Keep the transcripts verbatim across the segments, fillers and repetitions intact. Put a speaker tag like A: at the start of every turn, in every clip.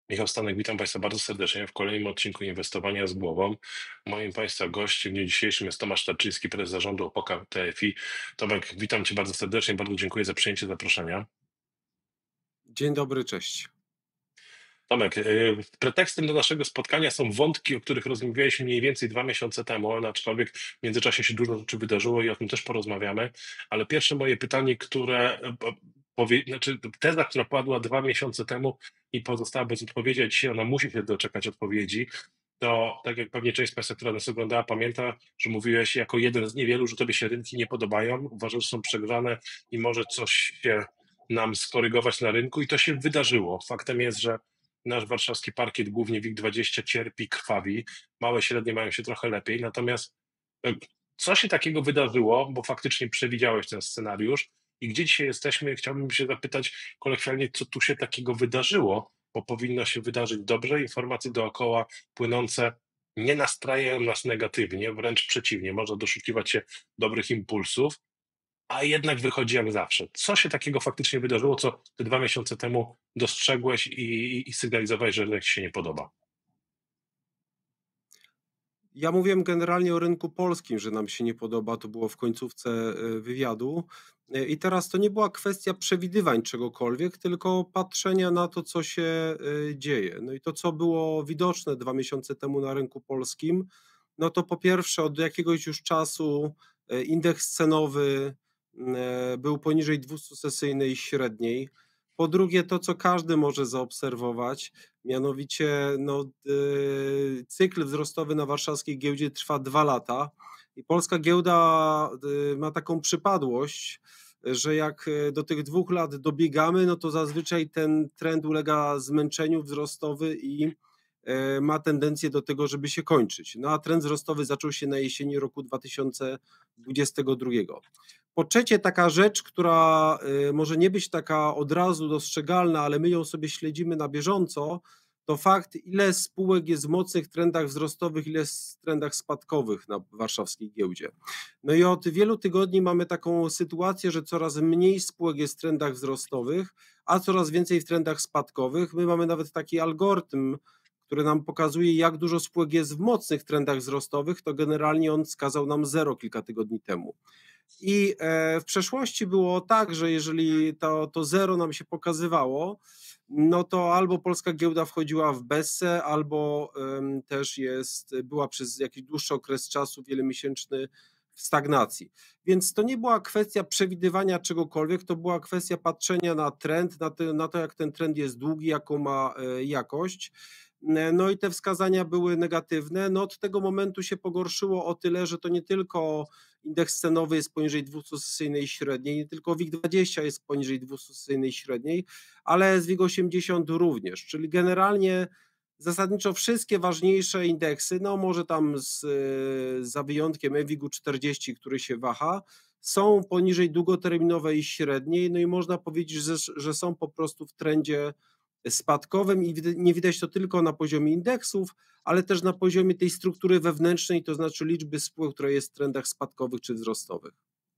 A: Michał Stanek, witam Państwa bardzo serdecznie w kolejnym odcinku Inwestowania z głową. Moim Państwa gościem w dniu dzisiejszym jest Tomasz Tarczyński, prezes zarządu Opoka T F I. Tomek, witam Cię bardzo serdecznie, bardzo dziękuję za przyjęcie zaproszenia.
B: Dzień dobry, cześć.
A: Tomek, y, pretekstem do naszego spotkania są wątki, o których rozmawialiśmy mniej więcej dwa miesiące temu, aczkolwiek w międzyczasie się dużo rzeczy wydarzyło i o tym też porozmawiamy. Ale pierwsze moje pytanie, które e, po- powie, znaczy teza, która padła dwa miesiące temu i pozostała bez odpowiedzi, a dzisiaj ona musi się doczekać odpowiedzi, to tak jak pewnie część z Państwa, która nas oglądała, pamięta, że mówiłeś jako jeden z niewielu, że Tobie się rynki nie podobają, uważasz, że są przegrzane i może coś się nam skorygować na rynku i to się wydarzyło. Faktem jest, że nasz warszawski parkiet, głównie WIG dwadzieścia, cierpi, krwawi. Małe, średnie mają się trochę lepiej. Natomiast e, co się takiego wydarzyło, bo faktycznie przewidziałeś ten scenariusz i gdzie dzisiaj jesteśmy? Chciałbym się zapytać kolokwialnie, co tu się takiego wydarzyło, bo powinno się wydarzyć dobrze. Informacje dookoła płynące nie nastrajają nas negatywnie, wręcz przeciwnie, można doszukiwać się dobrych impulsów, a jednak wychodzi jak zawsze. Co się takiego faktycznie wydarzyło, co te dwa miesiące temu dostrzegłeś i, i, i sygnalizowałeś, że rynek ci się nie podoba?
B: Ja mówiłem generalnie o rynku polskim, że nam się nie podoba, to było w końcówce e, wywiadu. E, I teraz to nie była kwestia przewidywań czegokolwiek, tylko patrzenia na to, co się e, dzieje. No i to, co było widoczne dwa miesiące temu na rynku polskim, no to po pierwsze od jakiegoś już czasu e, indeks cenowy e, był poniżej dwustusesyjnej średniej. Po drugie, to co każdy może zaobserwować, mianowicie no, y, cykl wzrostowy na warszawskiej giełdzie trwa dwa lata i polska giełda y, ma taką przypadłość, że jak y, do tych dwóch lat dobiegamy, no to zazwyczaj ten trend ulega zmęczeniu wzrostowy i e, ma tendencję do tego, żeby się kończyć. No a trend wzrostowy zaczął się na jesieni roku dwa tysiące dwudziestego drugiego. Po trzecie, taka rzecz, która y, może nie być taka od razu dostrzegalna, ale my ją sobie śledzimy na bieżąco, to fakt, ile spółek jest w mocnych trendach wzrostowych, ile jest w trendach spadkowych na warszawskiej giełdzie. No i od wielu tygodni mamy taką sytuację, że coraz mniej spółek jest w trendach wzrostowych, a coraz więcej w trendach spadkowych. My mamy nawet taki algorytm, który nam pokazuje, jak dużo spółek jest w mocnych trendach wzrostowych, to generalnie on wskazał nam zero kilka tygodni temu. I e, w przeszłości było tak, że jeżeli to, to zero nam się pokazywało, no to albo polska giełda wchodziła w bessę, albo em, też jest, była przez jakiś dłuższy okres czasu, wielomiesięczny, w stagnacji. Więc to nie była kwestia przewidywania czegokolwiek, to była kwestia patrzenia na trend, na, te, na to, jak ten trend jest długi, jaką ma e, jakość. E, No i te wskazania były negatywne. No od tego momentu się pogorszyło o tyle, że to nie tylko indeks cenowy jest poniżej dwustusesyjnej średniej, nie tylko WIG dwadzieścia jest poniżej dwustusesyjnej średniej, ale z WIG osiemdziesiąt również, czyli generalnie zasadniczo wszystkie ważniejsze indeksy, no może tam z, za wyjątkiem e WIG-u czterdzieści, który się waha, są poniżej długoterminowej średniej, no i można powiedzieć, że, że są po prostu w trendzie spadkowym i nie widać to tylko na poziomie indeksów, ale też na poziomie tej struktury wewnętrznej, to znaczy liczby spółek, która jest w trendach spadkowych czy wzrostowych.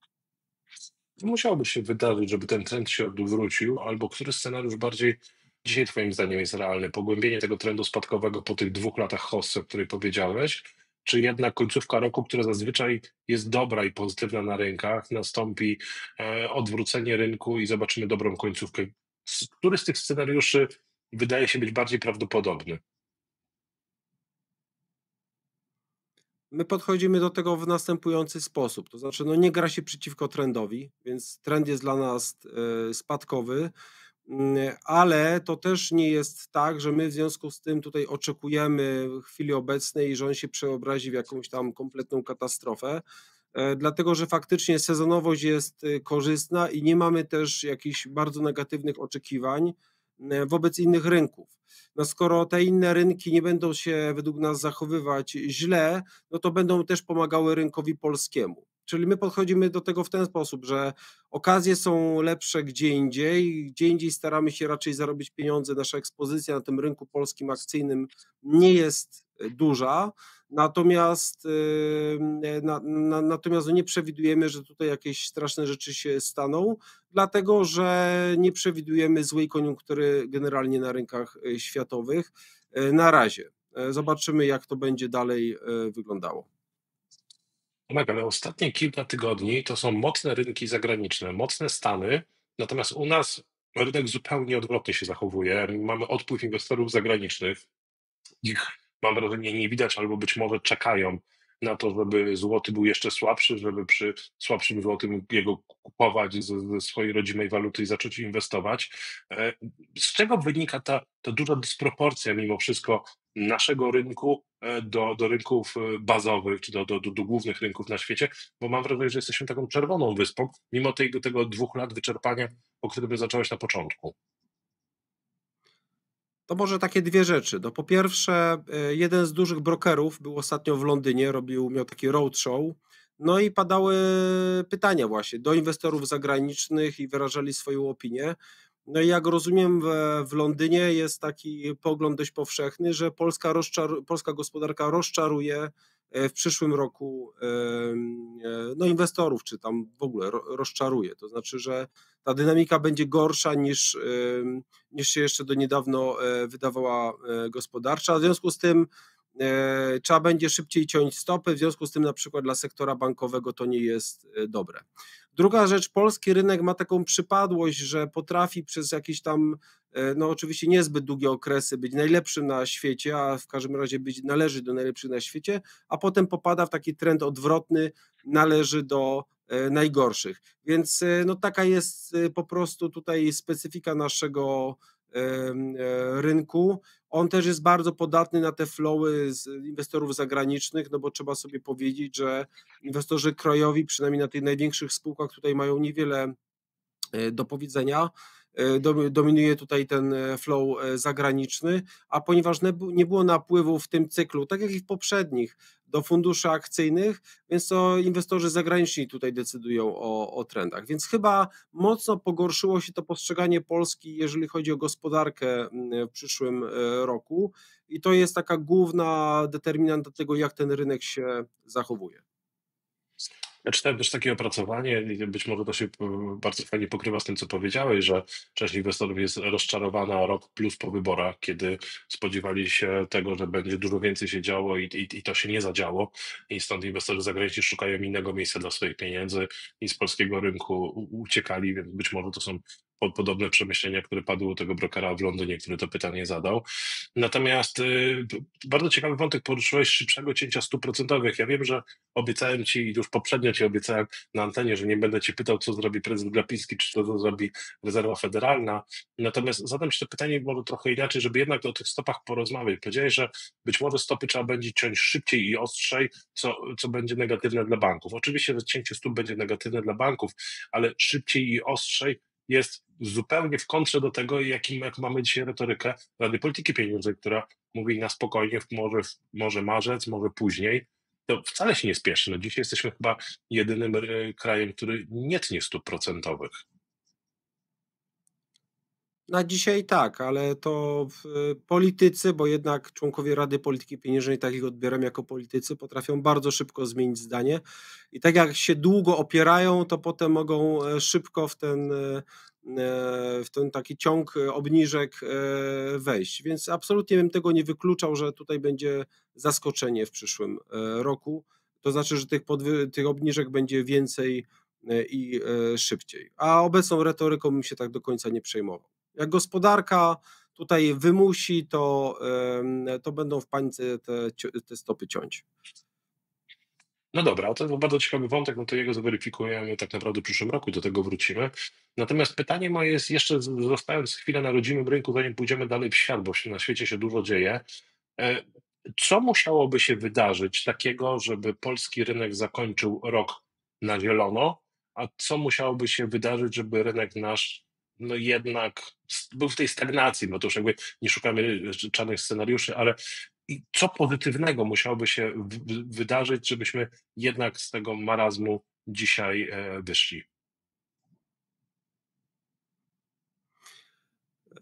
A: Musiałoby się wydarzyć, żeby ten trend się odwrócił, albo który scenariusz bardziej dzisiaj Twoim zdaniem jest realny? Pogłębienie tego trendu spadkowego po tych dwóch latach hossy, o której powiedziałeś, czy jednak końcówka roku, która zazwyczaj jest dobra i pozytywna na rynkach, nastąpi e, odwrócenie rynku i zobaczymy dobrą końcówkę? S- Który z tych scenariuszy wydaje się być bardziej prawdopodobny?
B: My podchodzimy do tego w następujący sposób, to znaczy no nie gra się przeciwko trendowi, więc trend jest dla nas e, spadkowy, mm, ale to też nie jest tak, że my w związku z tym tutaj oczekujemy w chwili obecnej, że on się przeobrazi w jakąś tam kompletną katastrofę, e, dlatego że faktycznie sezonowość jest e, korzystna i nie mamy też jakichś bardzo negatywnych oczekiwań e, wobec innych rynków. No skoro te inne rynki nie będą się według nas zachowywać źle, no to będą też pomagały rynkowi polskiemu. Czyli my podchodzimy do tego w ten sposób, że okazje są lepsze gdzie indziej, gdzie indziej staramy się raczej zarobić pieniądze, nasza ekspozycja na tym rynku polskim akcyjnym nie jest duża, natomiast, yy, na na natomiast no nie przewidujemy, że tutaj jakieś straszne rzeczy się staną, dlatego że nie przewidujemy złej koniunktury generalnie na rynkach, yy, światowych, yy, na razie. Yy, zobaczymy, jak to będzie dalej, yy, wyglądało.
A: Tomek, ale ostatnie kilka tygodni to są mocne rynki zagraniczne, mocne Stany, natomiast u nas rynek zupełnie odwrotnie się zachowuje. Mamy odpływ inwestorów zagranicznych. Ich, mam wrażenie, nie widać, albo być może czekają na to, żeby złoty był jeszcze słabszy, żeby przy słabszym złotym jego kupować ze, ze swojej rodzimej waluty i zacząć inwestować. E, Z czego wynika ta, ta duża dysproporcja mimo wszystko naszego rynku e, do, do rynków e, bazowych, czy do, do, do, do głównych rynków na świecie? Bo mam wrażenie, że jesteśmy taką czerwoną wyspą, mimo tej, tego dwóch lat wyczerpania, o którym zacząłeś na początku.
B: To może takie dwie rzeczy. No, po pierwsze, e, jeden z dużych brokerów był ostatnio w Londynie, robił miał taki roadshow, no i padały pytania właśnie do inwestorów zagranicznych i wyrażali swoją opinię. No i jak rozumiem, we w Londynie jest taki pogląd dość powszechny, że Polska rozczaru polska gospodarka rozczaruje, e, w przyszłym roku, em, e, no inwestorów, czy tam w ogóle ro rozczaruje. To znaczy, że ta dynamika będzie gorsza niż, em, niż się jeszcze do niedawno, e, wydawała, e, gospodarcza. W związku z tym, e, trzeba będzie szybciej ciąć stopy, w związku z tym na przykład dla sektora bankowego to nie jest, e, dobre. Druga rzecz, polski rynek ma taką przypadłość, że potrafi przez jakieś tam, e, no oczywiście niezbyt długie okresy być najlepszym na świecie, a w każdym razie być należy do najlepszych na świecie, a potem popada w taki trend odwrotny, należy do, e, najgorszych. Więc, e, no taka jest, e, po prostu tutaj specyfika naszego, em, e, rynku. On też jest bardzo podatny na te flowy z inwestorów zagranicznych, no bo trzeba sobie powiedzieć, że inwestorzy krajowi, przynajmniej na tych największych spółkach, tutaj mają niewiele, e, do powiedzenia. E, domi dominuje tutaj ten, e, flow, e, zagraniczny, a ponieważ ne nie było napływu w tym cyklu, tak jak i w poprzednich, do funduszy akcyjnych, więc to inwestorzy zagraniczni tutaj decydują o o trendach. Więc chyba mocno pogorszyło się to postrzeganie Polski, jeżeli chodzi o gospodarkę, mm, w przyszłym, e, roku i to jest taka główna determinanta tego, jak ten rynek się zachowuje.
A: Ja czytałem też takie opracowanie, i być może to się p- bardzo fajnie pokrywa z tym, co powiedziałeś, że część inwestorów jest rozczarowana rok plus po wyborach, kiedy spodziewali się tego, że będzie dużo więcej się działo i, i, i to się nie zadziało. I stąd inwestorzy zagraniczni szukają innego miejsca dla swoich pieniędzy i z polskiego rynku u- uciekali, więc być może to są po- podobne przemyślenia, które padły u tego brokera w Londynie, który to pytanie zadał. Natomiast y, b- bardzo ciekawy wątek poruszyłeś szybszego cięcia stóp procentowych. Ja wiem, że obiecałem ci, już poprzednio ci obiecałem na antenie, że nie będę ci pytał, co zrobi prezydent Glapiński, czy to, co zrobi Rezerwa Federalna. Natomiast zadam ci to pytanie może trochę inaczej, żeby jednak o tych stopach porozmawiać. Powiedziałeś, że być może stopy trzeba będzie ciąć szybciej i ostrzej, co, co będzie negatywne dla banków. Oczywiście, że cięcie stóp będzie negatywne dla banków, ale szybciej i ostrzej jest zupełnie w kontrze do tego, jakim, jak mamy dzisiaj retorykę Rady Polityki Pieniężnej, która mówi na spokojnie, w może, może marzec, może później. To wcale się nie spieszy. No dzisiaj jesteśmy chyba jedynym e, krajem, który nie tnie stóp procentowych.
B: Na dzisiaj tak, ale to w politycy, bo jednak członkowie Rady Polityki Pieniężnej, tak ich odbieram jako politycy, potrafią bardzo szybko zmienić zdanie i tak jak się długo opierają, to potem mogą, e, szybko w ten, e, w ten taki ciąg, e, obniżek, e, wejść. Więc absolutnie bym tego nie wykluczał, że tutaj będzie zaskoczenie w przyszłym, e, roku. To znaczy, że tych podwy tych obniżek będzie więcej, e, i, e, szybciej. A obecną retoryką bym się tak do końca nie przejmował. Jak gospodarka tutaj wymusi, to, em, to będą w panice te, cio- te stopy ciąć.
A: No dobra, to jest bardzo ciekawy wątek, no to jego zweryfikujemy tak naprawdę w przyszłym roku, do tego wrócimy. Natomiast pytanie moje jest jeszcze, z- zostając chwilę na rodzimym rynku, zanim pójdziemy dalej w świat, bo się- na świecie się dużo dzieje. E, Co musiałoby się wydarzyć takiego, żeby polski rynek zakończył rok na zielono, a co musiałoby się wydarzyć, żeby rynek nasz no jednak s- był w tej stagnacji, bo to już jakby nie szukamy czarnych scenariuszy, ale i co pozytywnego musiałoby się w- w- wydarzyć, żebyśmy jednak z tego marazmu dzisiaj e, wyszli?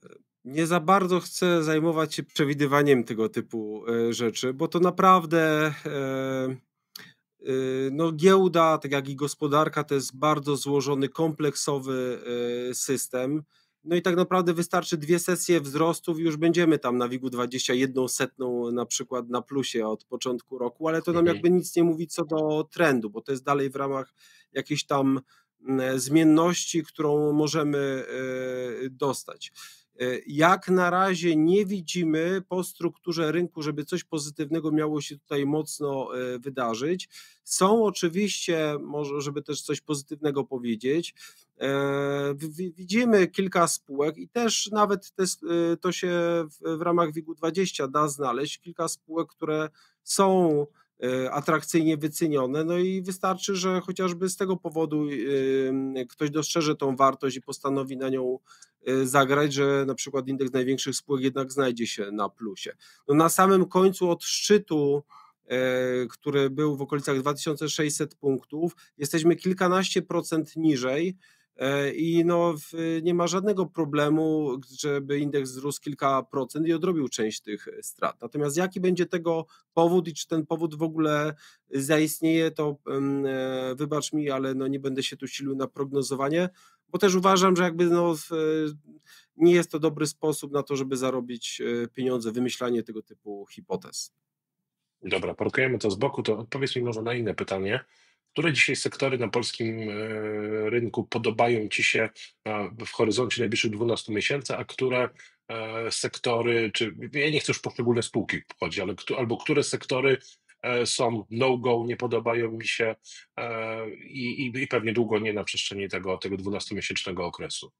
B: Nie za bardzo chcę zajmować się przewidywaniem tego typu, e, rzeczy, bo to naprawdę, e, y, no giełda, tak jak i gospodarka, to jest bardzo złożony, kompleksowy, e, system. No i tak naprawdę wystarczy dwie sesje wzrostów i już będziemy tam na WIG-u dwadzieścia jeden setną na przykład na plusie od początku roku, ale to nam
A: Mhm.
B: jakby nic nie mówi co do trendu, bo to jest dalej w ramach jakiejś tam, mm, zmienności, którą możemy, e, dostać. E, Jak na razie nie widzimy po strukturze rynku, żeby coś pozytywnego miało się tutaj mocno, e, wydarzyć. Są oczywiście, może żeby też coś pozytywnego powiedzieć, e, wi wi widzimy kilka spółek i też nawet te s y, to się w w ramach WIG-u dwadzieścia da znaleźć kilka spółek, które są, e, atrakcyjnie wycenione, no i wystarczy, że chociażby z tego powodu, ym, ktoś dostrzeże tą wartość i postanowi na nią, y, zagrać, że na przykład indeks największych spółek jednak znajdzie się na plusie. No na samym końcu od szczytu, e, który był w okolicach dwa tysiące sześćset punktów, jesteśmy kilkanaście procent niżej, e, i no w nie ma żadnego problemu, żeby indeks wzrósł kilka procent i odrobił część tych strat. Natomiast jaki będzie tego powód i czy ten powód w ogóle zaistnieje, to, ym, e, wybacz mi, ale no nie będę się tu silił na prognozowanie, bo też uważam, że jakby no w nie jest to dobry sposób na to, żeby zarobić, e, pieniądze, wymyślanie tego typu hipotez.
A: Dobra, parkujemy to z boku, to odpowiedz mi może na inne pytanie. Które dzisiaj sektory na polskim e, rynku podobają Ci się e, w horyzoncie najbliższych dwunastu miesięcy, a które e, sektory, czy ja nie chcę już poszczególne spółki wchodzić, ale kto- albo które sektory e, są no-go, nie podobają mi się e, i, i, i pewnie długo nie na przestrzeni tego, tego dwunastomiesięcznego okresu.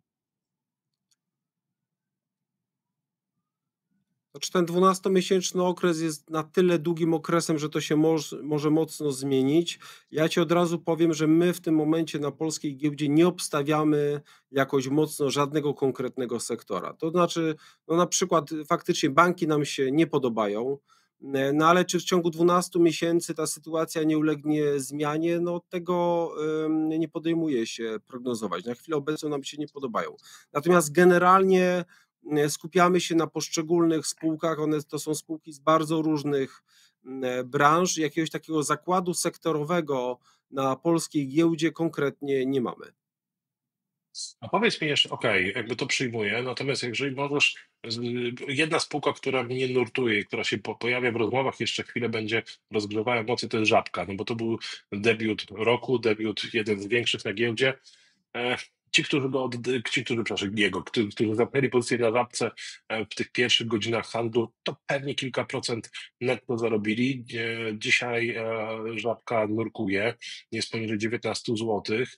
B: Znaczy ten dwunastomiesięczny okres jest na tyle długim okresem, że to się moż, może mocno zmienić. Ja ci od razu powiem, że my w tym momencie na polskiej giełdzie nie obstawiamy jakoś mocno żadnego konkretnego sektora. To znaczy, no na przykład faktycznie banki nam się nie podobają, e, no ale czy w ciągu dwunastu miesięcy ta sytuacja nie ulegnie zmianie, no tego em, nie podejmuje się prognozować. Na chwilę obecną nam się nie podobają. Natomiast generalnie e, skupiamy się na poszczególnych spółkach. One to są spółki z bardzo różnych mm, branż. Jakiegoś takiego zakładu sektorowego na polskiej giełdzie konkretnie nie mamy.
A: A powiedz mi jeszcze, okej, jakby to przyjmuję, natomiast jeżeli możesz, z- jedna spółka, która mnie nurtuje i która się po, pojawia w rozmowach, jeszcze chwilę będzie rozgrzewała emocje, to jest Żabka, no bo to był debiut roku, debiut jeden z większych na giełdzie. E, Ci, którzy go, od, ci, którzy, przepraszam, jego, którzy, którzy zamknęli pozycję na Żabce e, w tych pierwszych godzinach handlu, to pewnie kilka procent netto zarobili. E, Dzisiaj e, Żabka nurkuje, jest poniżej dziewiętnaście złotych.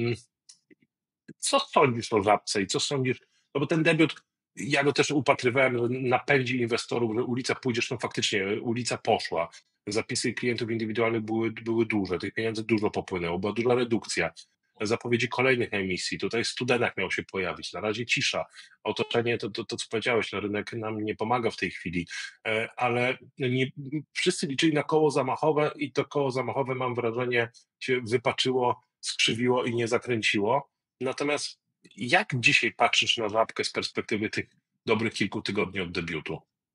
A: Co sądzisz o Żabce i co sądzisz, no bo ten debiut, ja go też upatrywałem, że napędzi inwestorów, że ulica pójdzie, no faktycznie ulica poszła. Zapisy klientów indywidualnych były, były duże, tych pieniędzy dużo popłynęło, była duża redukcja. Zapowiedzi kolejnych emisji, tutaj Studenak miał się pojawić, na razie cisza. Otoczenie, to, to, to co powiedziałeś, no rynek nam nie pomaga w tej chwili, e, ale nie, wszyscy liczyli na koło zamachowe i to koło zamachowe, mam wrażenie, się wypaczyło, skrzywiło i nie zakręciło. Natomiast jak dzisiaj patrzysz na Żabkę z perspektywy tych dobrych kilku tygodni od debiutu?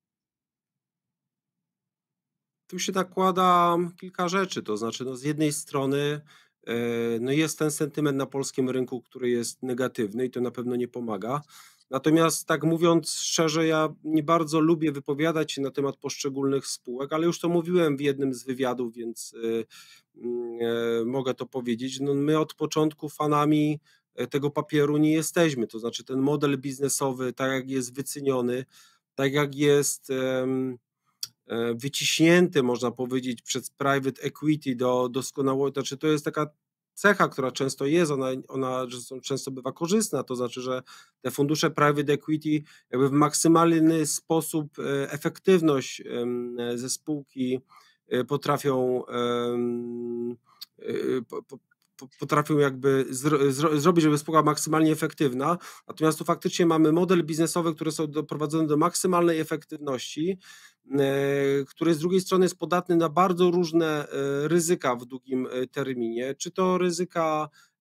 B: Tu się nakłada kilka rzeczy, to znaczy, no z jednej strony, e, no jest ten sentyment na polskim rynku, który jest negatywny i to na pewno nie pomaga. Natomiast tak mówiąc szczerze, ja nie bardzo lubię wypowiadać się na temat poszczególnych spółek, ale już to mówiłem w jednym z wywiadów, więc e, mm, e, mogę to powiedzieć. No my od początku fanami e, tego papieru nie jesteśmy. To znaczy ten model biznesowy, tak jak jest wyceniony, tak jak jest em, e, wyciśnięty, można powiedzieć, przez private equity do doskonałości. Znaczy, to jest taka cecha, która często jest, ona, ona że są- często bywa korzystna, to znaczy, że te fundusze private equity jakby w maksymalny sposób e, efektywność em, e, ze spółki e, potrafią em, e, po, po, po- potrafią jakby zro, zro, zrobić, żeby spółka była maksymalnie efektywna. Natomiast tu faktycznie mamy model biznesowy, który są doprowadzone do maksymalnej efektywności, e, który z drugiej strony jest podatny na bardzo różne e, ryzyka w długim e, terminie, czy to ryzyka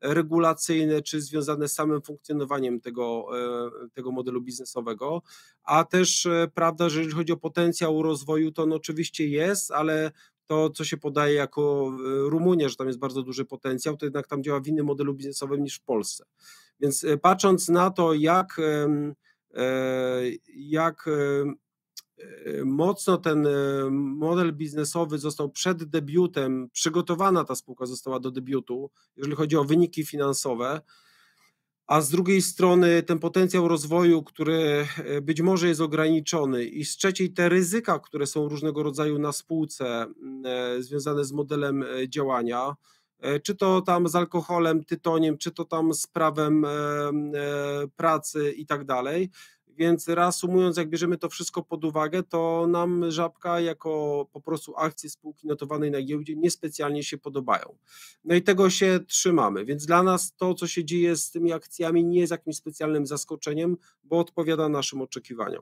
B: regulacyjne, czy związane z samym funkcjonowaniem tego, e, tego modelu biznesowego, a też e, prawda, że jeżeli chodzi o potencjał rozwoju, to on oczywiście jest, ale to, co się podaje jako e, Rumunia, że tam jest bardzo duży potencjał, to jednak tam działa w innym modelu biznesowym niż w Polsce. Więc e, patrząc na to, jak, em, e, jak em, e, mocno ten e, model biznesowy został przed debiutem, przygotowana ta spółka została do debiutu, jeżeli chodzi o wyniki finansowe, a z drugiej strony ten potencjał rozwoju, który e, być może jest ograniczony, i z trzeciej te ryzyka, które są różnego rodzaju na spółce m, e, związane z modelem e, działania, e, czy to tam z alkoholem, tytoniem, czy to tam z prawem e, m, e, pracy i tak dalej. Więc reasumując, jak bierzemy to wszystko pod uwagę, to nam Żabka jako po prostu akcje spółki notowanej na giełdzie niespecjalnie się podobają. No i tego się trzymamy, więc dla nas to, co się dzieje z tymi akcjami, nie jest jakimś specjalnym zaskoczeniem, bo odpowiada naszym oczekiwaniom.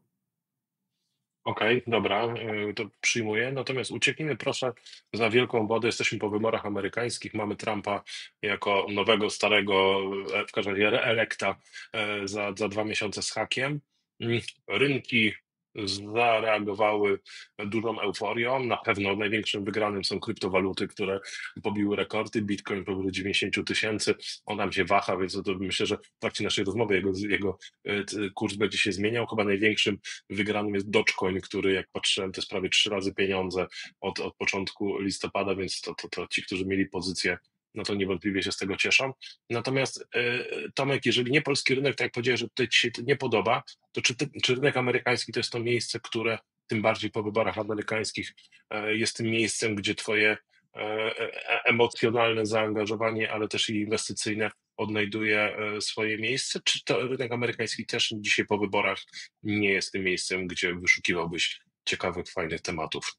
A: Okej, dobra, y, to przyjmuję. Natomiast ucieknijmy proszę za wielką wodę. Jesteśmy po wyborach amerykańskich. Mamy Trumpa jako nowego, starego, e, w każdym razie reelekta e, za, za dwa miesiące z hakiem. Mm, Rynki zareagowały dużą euforią. Na pewno największym wygranym są kryptowaluty, które pobiły rekordy. Bitcoin powyżej dziewięćdziesiąt tysięcy. On tam się waha, więc to myślę, że w trakcie naszej rozmowy jego, jego e, t- kurs będzie się zmieniał. Chyba największym wygranym jest Dogecoin, który jak patrzyłem, to jest prawie trzy razy pieniądze od, od początku listopada, więc to, to, to ci, którzy mieli pozycję, no to niewątpliwie się z tego cieszą. Natomiast e, Tomek, jeżeli nie polski rynek, tak jak powiedziałeś, że tutaj ci się to nie podoba, to czy, ty, czy rynek amerykański to jest to miejsce, które tym bardziej po wyborach amerykańskich e, jest tym miejscem, gdzie twoje e, e, emocjonalne zaangażowanie, ale też i inwestycyjne odnajduje e, swoje miejsce? Czy to rynek amerykański też dzisiaj po wyborach nie jest tym miejscem, gdzie wyszukiwałbyś ciekawych, fajnych tematów?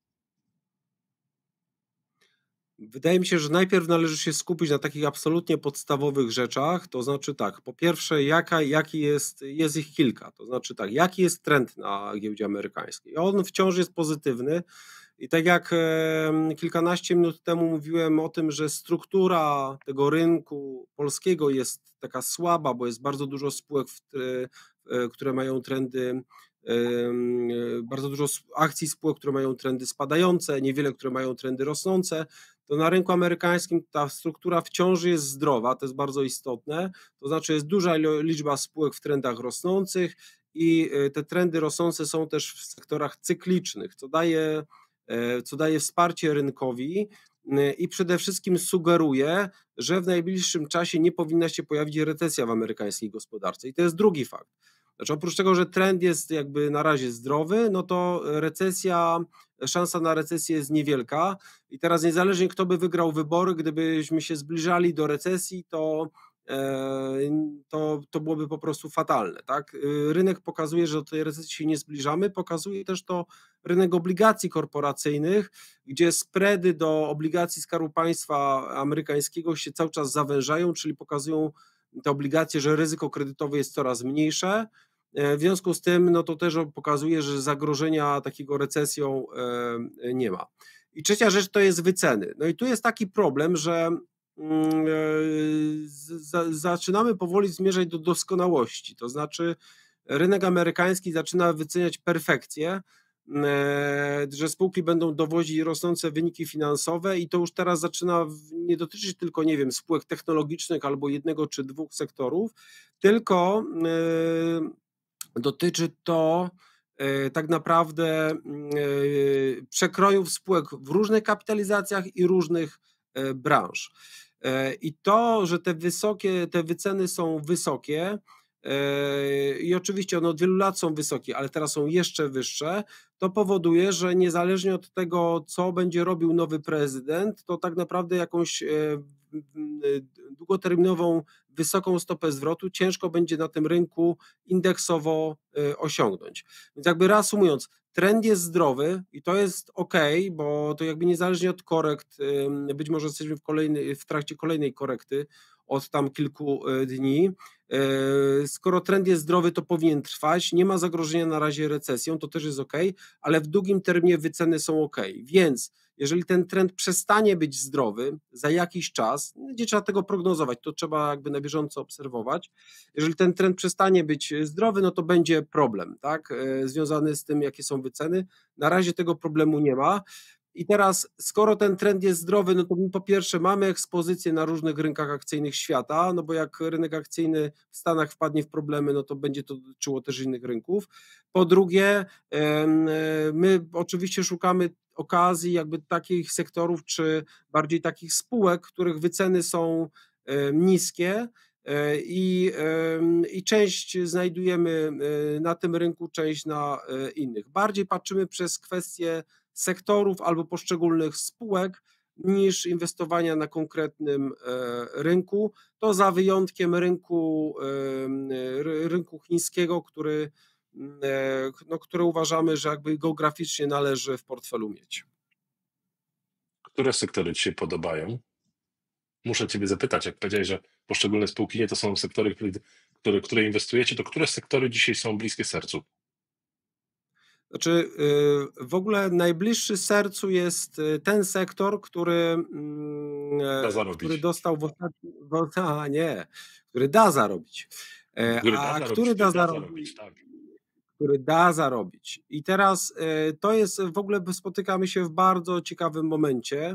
B: Wydaje mi się, że najpierw należy się skupić na takich absolutnie podstawowych rzeczach, to znaczy tak, po pierwsze, jaka, jaki jest, jest ich kilka, to znaczy tak, jaki jest trend na giełdzie amerykańskiej. On wciąż jest pozytywny i tak jak em, kilkanaście minut temu mówiłem o tym, że struktura tego rynku polskiego jest taka słaba, bo jest bardzo dużo spółek, w, które, e, które mają trendy, em, e, bardzo dużo s- akcji spółek, które mają trendy spadające, niewiele, które mają trendy rosnące, to na rynku amerykańskim ta struktura wciąż jest zdrowa, to jest bardzo istotne, to znaczy jest duża ilo- liczba spółek w trendach rosnących i e, te trendy rosnące są też w sektorach cyklicznych, co daje, e, co daje wsparcie rynkowi e, i przede wszystkim sugeruje, że w najbliższym czasie nie powinna się pojawić recesja w amerykańskiej gospodarce. I to jest drugi fakt. Znaczy oprócz tego, że trend jest jakby na razie zdrowy, no to recesja, szansa na recesję jest niewielka. I teraz niezależnie kto by wygrał wybory, gdybyśmy się zbliżali do recesji, to, e, to, to byłoby po prostu fatalne. Tak? Y, Rynek pokazuje, że do tej recesji się nie zbliżamy. Pokazuje też to rynek obligacji korporacyjnych, gdzie spready do obligacji Skarbu Państwa amerykańskiego się cały czas zawężają, czyli pokazują te obligacje, że ryzyko kredytowe jest coraz mniejsze. E, W związku z tym, no to też pokazuje, że zagrożenia takiego recesją e, nie ma. I trzecia rzecz to jest wyceny. No i tu jest taki problem, że mm, e, z- zaczynamy powoli zmierzać do doskonałości. To znaczy, rynek amerykański zaczyna wyceniać perfekcję, e, że spółki będą dowozić rosnące wyniki finansowe i to już teraz zaczyna w- nie dotyczyć tylko, nie wiem, spółek technologicznych albo jednego czy dwóch sektorów, tylko e, dotyczy to e, tak naprawdę mm, e, przekrojów spółek w różnych kapitalizacjach i różnych e, branż. E, I to, że te wysokie, te wyceny są wysokie, e, i oczywiście one od wielu lat są wysokie, ale teraz są jeszcze wyższe, to powoduje, że niezależnie od tego, co będzie robił nowy prezydent, to tak naprawdę jakąś e, w- w- długoterminową wysoką stopę zwrotu ciężko będzie na tym rynku indeksowo e, osiągnąć. Więc jakby reasumując, trend jest zdrowy i to jest ok, bo to jakby niezależnie od korekt, ym, być może jesteśmy w, kolejny, w trakcie kolejnej korekty od tam kilku e, dni. E, Skoro trend jest zdrowy, to powinien trwać. Nie ma zagrożenia na razie recesją, to też jest ok, ale w długim terminie wyceny są ok. Więc Jeżeli ten trend przestanie być zdrowy za jakiś czas, nie trzeba tego prognozować, to trzeba jakby na bieżąco obserwować. Jeżeli ten trend przestanie być zdrowy, no to będzie problem, tak, e, związany z tym, jakie są wyceny. Na razie tego problemu nie ma. I teraz, skoro ten trend jest zdrowy, no to my po pierwsze mamy ekspozycję na różnych rynkach akcyjnych świata, no bo jak rynek akcyjny w Stanach wpadnie w problemy, no to będzie to dotyczyło też innych rynków. Po drugie, em, e, my oczywiście szukamy okazji jakby takich sektorów, czy bardziej takich spółek, których wyceny są e, niskie, e, i, em, i część znajdujemy e, na tym rynku, część na e, innych. Bardziej patrzymy przez kwestie sektorów albo poszczególnych spółek niż inwestowania na konkretnym e, rynku. To za wyjątkiem rynku, em, ry- rynku chińskiego, który, mm, e, no, które uważamy, że jakby geograficznie należy w portfelu mieć.
A: Które sektory ci się podobają? Muszę ciebie zapytać, jak powiedziałeś, że poszczególne spółki nie to są sektory, które, które, które inwestujecie, to które sektory dzisiaj są bliskie sercu?
B: Znaczy, y, w ogóle najbliższy sercu jest y, ten sektor, który, mm,
A: Da
B: e, który
A: zarobić.
B: dostał w ostatnim, w, a nie, który da zarobić. E,
A: Który da
B: A
A: zarobić,
B: który
A: który
B: da
A: da zarobić,
B: zarobić?
A: tak.
B: Który da zarobić. I teraz e, to jest w ogóle, spotykamy się w bardzo ciekawym momencie,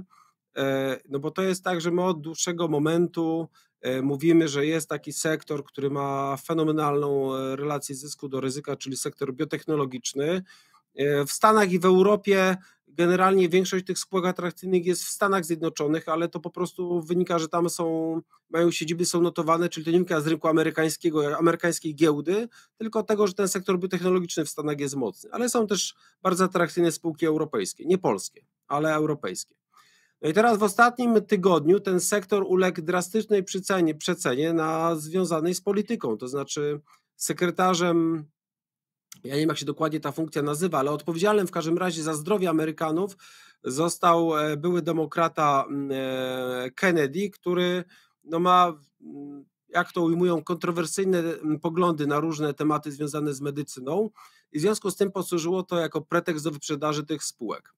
B: e, no bo to jest tak, że my od dłuższego momentu e, mówimy, że jest taki sektor, który ma fenomenalną e, relację zysku do ryzyka, czyli sektor biotechnologiczny. E, W Stanach i w Europie generalnie większość tych spółek atrakcyjnych jest w Stanach Zjednoczonych, ale to po prostu wynika, że tam są, mają siedziby, są notowane, czyli to nie wynika z rynku amerykańskiego, jak amerykańskiej giełdy, tylko tego, że ten sektor biotechnologiczny w Stanach jest mocny. Ale są też bardzo atrakcyjne spółki europejskie, nie polskie, ale europejskie. No i teraz w ostatnim tygodniu ten sektor uległ drastycznej przecenie, przecenie na związanej z polityką, to znaczy sekretarzem, ja nie wiem jak się dokładnie ta funkcja nazywa, ale odpowiedzialnym w każdym razie za zdrowie Amerykanów został e, były demokrata mm, e, Kennedy, który no ma, mm, jak to ujmują, kontrowersyjne mm, poglądy na różne tematy związane z medycyną i w związku z tym posłużyło to jako pretekst do wyprzedaży tych spółek.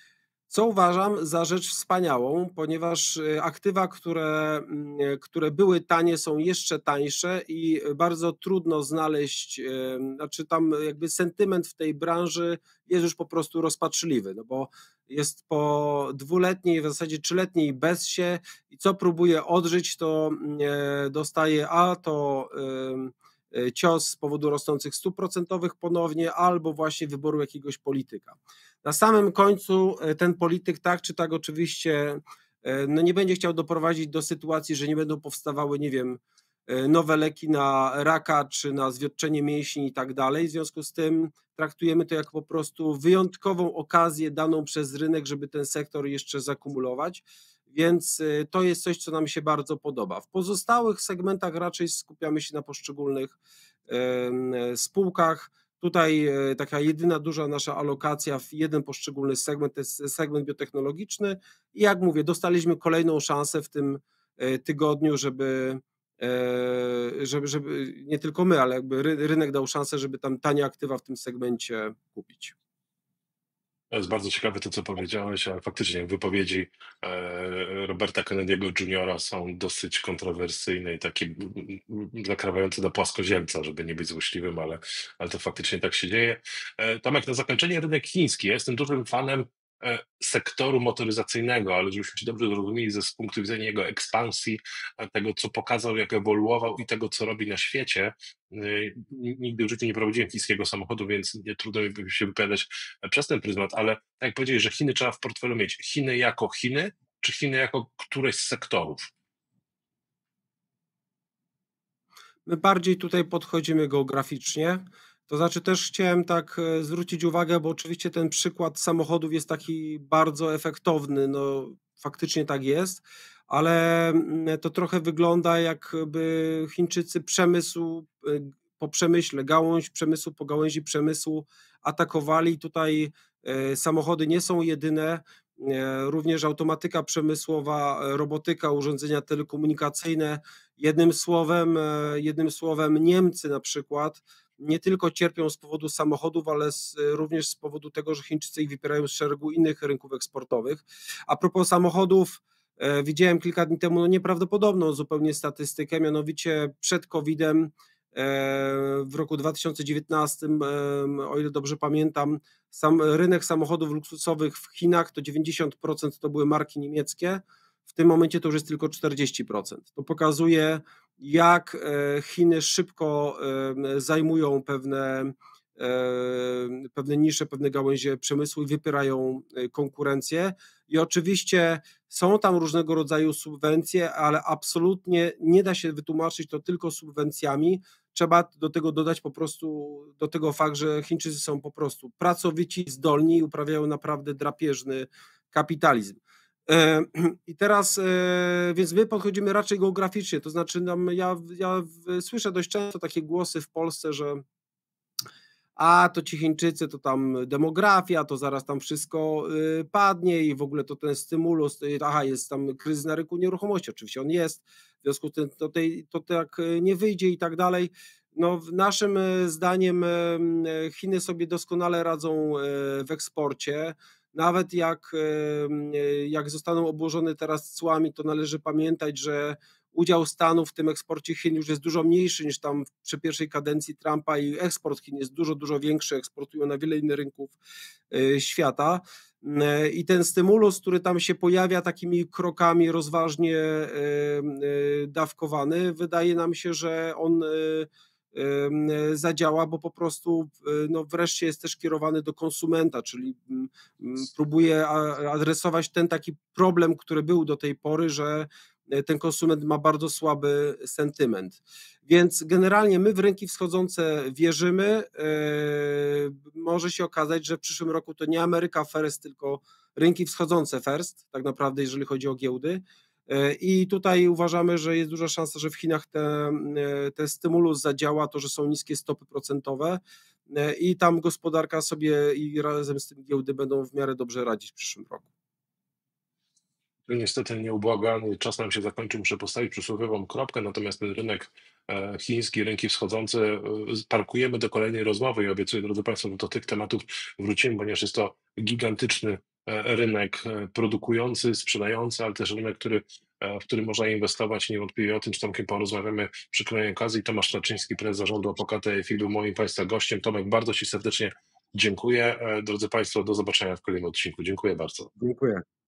B: Co uważam za rzecz wspaniałą, ponieważ y, aktywa, które, mm, e, które były tanie, są jeszcze tańsze i bardzo trudno znaleźć, e, znaczy tam jakby sentyment w tej branży jest już po prostu rozpaczliwy, no bo jest po dwuletniej, w zasadzie trzyletniej bezsie i co próbuje odżyć, to mm, e, dostaje a to ym, e, cios z powodu rosnących stóp procentowych ponownie, albo właśnie wyboru jakiegoś polityka. Na samym końcu e, ten polityk tak czy tak oczywiście e, no nie będzie chciał doprowadzić do sytuacji, że nie będą powstawały, nie wiem, e, nowe leki na raka czy na zwiotczenie mięśni i tak dalej. W związku z tym traktujemy to jako po prostu wyjątkową okazję daną przez rynek, żeby ten sektor jeszcze zakumulować. Więc e, to jest coś, co nam się bardzo podoba. W pozostałych segmentach raczej skupiamy się na poszczególnych em, e, spółkach. Tutaj e, taka jedyna duża nasza alokacja w jeden poszczególny segment to jest segment biotechnologiczny i jak mówię, dostaliśmy kolejną szansę w tym e, tygodniu, żeby, e, żeby, żeby nie tylko my, ale jakby ry- rynek dał szansę, żeby tam tanie aktywa w tym segmencie kupić.
A: To jest bardzo ciekawe to, co powiedziałeś, ale faktycznie wypowiedzi e, Roberta Kennedy'ego juniora są dosyć kontrowersyjne i takie mm, mm, zakrawające do płaskoziemca, żeby nie być złośliwym, ale, ale to faktycznie tak się dzieje. E, Tomek, na zakończenie rynek chiński. Ja jestem dużym fanem e, sektoru motoryzacyjnego, ale żebyśmy się dobrze zrozumieli ze z punktu widzenia jego ekspansji, a tego, co pokazał, jak ewoluował i tego, co robi na świecie. Y, Nigdy w życiu nie prowadziłem chińskiego samochodu, więc nie trudno mi się wypowiadać przez ten pryzmat, ale tak jak powiedziałeś, że Chiny trzeba w portfelu mieć. Chiny jako Chiny, czy Chiny jako któreś z sektorów?
B: My bardziej tutaj podchodzimy geograficznie. To znaczy też chciałem tak e, zwrócić uwagę, bo oczywiście ten przykład samochodów jest taki bardzo efektowny, no faktycznie tak jest, ale mm, to trochę wygląda jakby Chińczycy przemysł e, po przemyśle, gałąź przemysłu po gałęzi przemysłu atakowali. Tutaj e, samochody nie są jedyne, e, również automatyka przemysłowa, e, robotyka, urządzenia telekomunikacyjne. Jednym słowem, e, jednym słowem Niemcy na przykład nie tylko cierpią z powodu samochodów, ale z, również z powodu tego, że Chińczycy ich wypierają z szeregu innych rynków eksportowych. A propos samochodów, e, widziałem kilka dni temu no nieprawdopodobną zupełnie statystykę, mianowicie przed kowidem w roku dwa tysiące dziewiętnastym, o ile dobrze pamiętam, sam rynek samochodów luksusowych w Chinach to dziewięćdziesiąt procent to były marki niemieckie, w tym momencie to już jest tylko czterdzieści procent. To pokazuje, jak Chiny szybko zajmują pewne, pewne nisze, pewne gałęzie przemysłu i wypierają konkurencję. I oczywiście są tam różnego rodzaju subwencje, ale absolutnie nie da się wytłumaczyć to tylko subwencjami. Trzeba do tego dodać po prostu do tego fakt, że Chińczycy są po prostu pracowici, zdolni i uprawiają naprawdę drapieżny kapitalizm. I teraz, więc my podchodzimy raczej geograficznie, to znaczy nam, ja, ja słyszę dość często takie głosy w Polsce, że a to ci Chińczycy, to tam demografia, to zaraz tam wszystko padnie i w ogóle to ten stymulus, aha, jest tam kryzys na rynku nieruchomości, oczywiście on jest, w związku z tym to, tej, to tak nie wyjdzie i tak dalej. No, naszym zdaniem Chiny sobie doskonale radzą w eksporcie. Nawet jak, jak zostaną obłożone teraz cłami, to należy pamiętać, że udział Stanów w tym eksporcie Chin już jest dużo mniejszy niż tam przy pierwszej kadencji Trumpa i eksport Chin jest dużo, dużo większy, eksportują na wiele innych rynków świata. I ten stymulus, który tam się pojawia takimi krokami rozważnie dawkowany, wydaje nam się, że on zadziała, bo po prostu no wreszcie jest też kierowany do konsumenta, czyli próbuje adresować ten taki problem, który był do tej pory, że ten konsument ma bardzo słaby sentyment. Więc generalnie my w rynki wschodzące wierzymy. Może się okazać, że w przyszłym roku to nie Ameryka first, tylko rynki wschodzące first, tak naprawdę jeżeli chodzi o giełdy. I tutaj uważamy, że jest duża szansa, że w Chinach ten te stymulus zadziała, to, że są niskie stopy procentowe i tam gospodarka sobie i razem z tym giełdy będą w miarę dobrze radzić w przyszłym roku.
A: Niestety nieubłagany czas nam się zakończył, muszę postawić przysłowiową kropkę, natomiast ten rynek chiński, rynki wschodzące parkujemy do kolejnej rozmowy i obiecuję, drodzy Państwo, że do tych tematów wrócimy, ponieważ jest to gigantyczny rynek produkujący, sprzedający, ale też rynek, który, w który można inwestować. Niewątpliwie o tym z Tomkiem porozmawiamy przy kolejnej okazji. Tomasz Tarczyński, prezes zarządu O P K T F I był moim Państwa gościem. Tomek, bardzo Ci serdecznie dziękuję. Drodzy Państwo, do zobaczenia w kolejnym odcinku. Dziękuję bardzo.
B: Dziękuję.